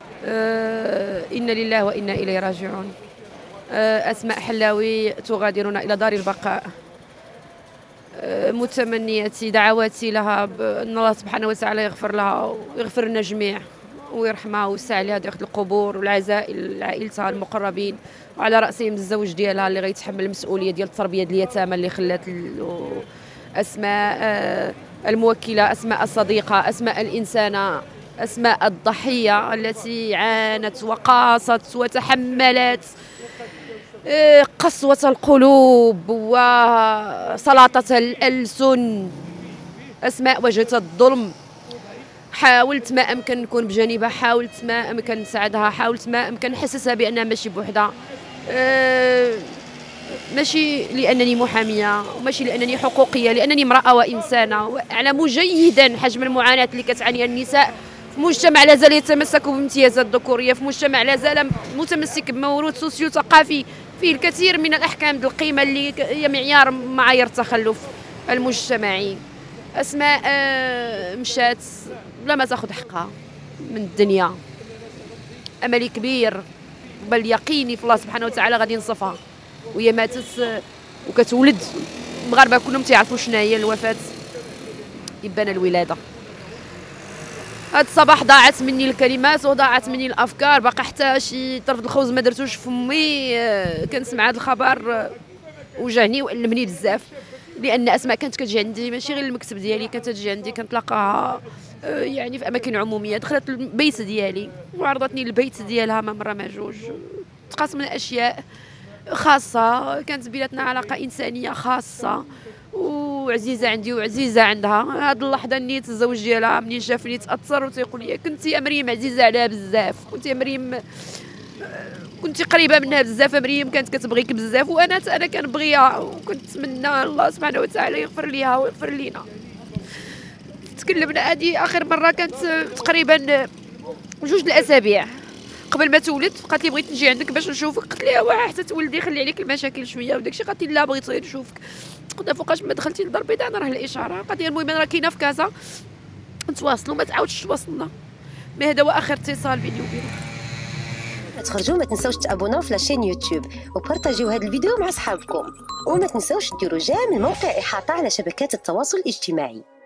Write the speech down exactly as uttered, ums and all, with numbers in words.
آه، إنا لله وإنا إليه راجعون. آه، أسماء حلاوي تغادرنا إلى دار البقاء. آه، متمنياتي دعواتي لها أن الله سبحانه وتعالى يغفر لها ويغفر لنا جميع ويرحمها ويوسع عليها داخل القبور، والعزائل لعائلتها المقربين، وعلى رأسهم الزوج ديالها اللي غيتحمل المسؤولية ديال التربية ديال اليتامى اللي خلات أسماء. آه، الموكلة، أسماء الصديقة، أسماء الإنسانة، أسماء الضحية التي عانت وقاست وتحملت قسوة القلوب وسلاطة الألسن. أسماء واجهت الظلم، حاولت ما أمكن نكون بجانبها، حاولت ما أمكن نساعدها، حاولت ما أمكن نحسسها بأنها ماشي بوحدها. أه ماشي لأنني محامية وماشي لأنني حقوقية، لأنني امرأة وإنسانة وأعلم جيدا حجم المعاناة اللي كتعانيها النساء في مجتمع لا زال يتمسك بامتيازات الذكورية، في مجتمع لا زال متمسك بموروث سوسيو ثقافي فيه الكثير من الأحكام ذو القيمة اللي هي معيار معايير التخلف المجتمعي. أسماء مشات بلا ما تاخذ حقها من الدنيا. أملي كبير بل يقيني في الله سبحانه وتعالى غادي ينصفها، وهي ماتت وكتولد. المغاربة كلهم تيعرفوا شنو هي الوفاة، يبان الولادة. هاد الصباح ضاعت مني الكلمات وضاعت مني الافكار، باقي حتى شي طرف الخبز ما درتوش في فمي. كنسمع هذا الخبر وجعني وألمني بزاف، لان اسماء كانت كتجي عندي ماشي غير المكتب ديالي، كانت تجي عندي كنتلاقاها يعني في اماكن عموميه. دخلت البيت ديالي وعرضتني البيت ديالها ما مره ما جوج، تقاسمنا اشياء خاصه، كانت بيناتنا علاقه انسانيه خاصه وعزيزه عندي وعزيزه عندها. هاد اللحظه نيت الزوج ديالها منين شافني تاثر وتيقول لي كنتي يا مريم عزيزه عليها بزاف، كنتي يا مريم كنتي قريبه منها بزاف، مريم كانت كتبغيك بزاف وانا انا كنبغيها، وكنت نتمنى الله سبحانه وتعالى يغفر ليها ويغفر لينا. تكلمنا هذه اخر مره كانت تقريبا جوج الاسابيع قبل ما تولد. قالت لي بغيت نجي عندك باش نشوفك، قلت لها واه حتى تولدي خلي عليك المشاكل شويه وداكشي. قالت لي لا بغيت غير نشوفك. قلنا فوقاش ما دخلتي للدار البيضاء انا راه الاشاره. قالت لي المهم انا راه كاينه في كازا نتواصلوا، ما تعاودش تواصلنا. مي هذا هو اخر اتصال بيني وبينه. تخرجوا ما تنساوش تابوناو في لاشين يوتيوب وبارطاجيو هذا الفيديو مع اصحابكم، وما تنساوش ديروا جيم الموقع احاطه على شبكات التواصل الاجتماعي.